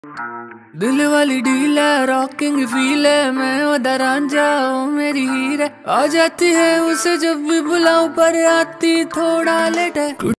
दिल वाली डील है, रॉकिंग फील है, मैं वदा रांझा ओ मेरी हीर है। आ जाती है उसे जब भी बुलाऊं पर आती थोड़ा लेट है।